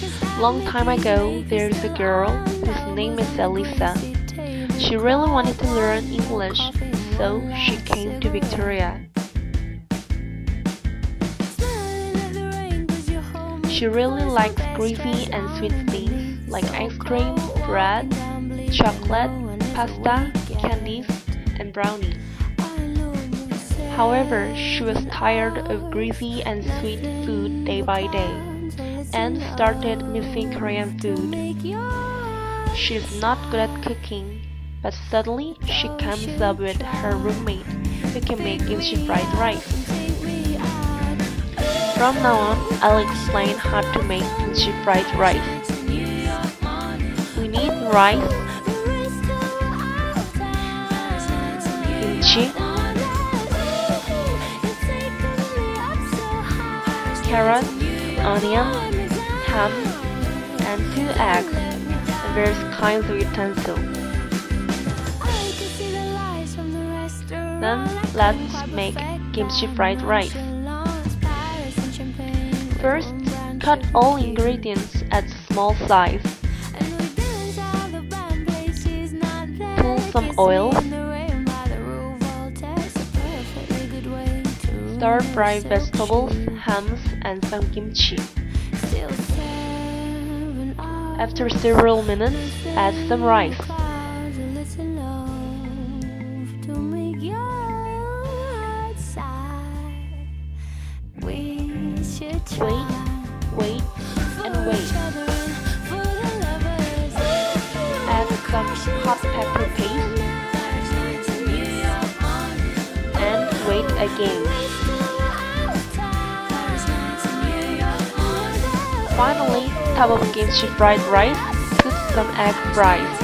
Long time ago, there's a girl whose name is Elisa. She really wanted to learn English, so she came to Victoria. She really likes greasy and sweet things like ice cream, bread, chocolate, pasta, candies, and brownies. However, she was tired of greasy and sweet food day by day, and started missing Korean food. She's not good at cooking, but suddenly she comes up with her roommate who can make kimchi fried rice. From now on, I'll explain how to make kimchi fried rice. We need rice, kimchi, carrots, onion, ham, and 2 eggs, and various kinds of utensils. Then let's make kimchi fried rice. First, cut all ingredients at small size. Pull some oil. Stir-fry vegetables, hams, and some kimchi. After several minutes, add some rice. Wait, and wait. Add some hot pepper paste. And wait again. Finally, top of kimchi fried rice, put some egg fries.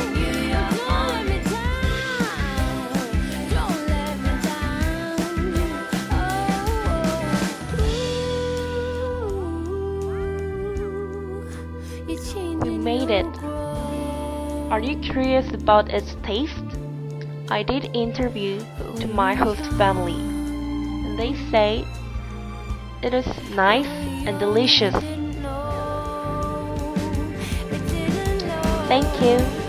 We made it! Are you curious about its taste? I did interview to my host family, and they say it is nice and delicious. Thank you.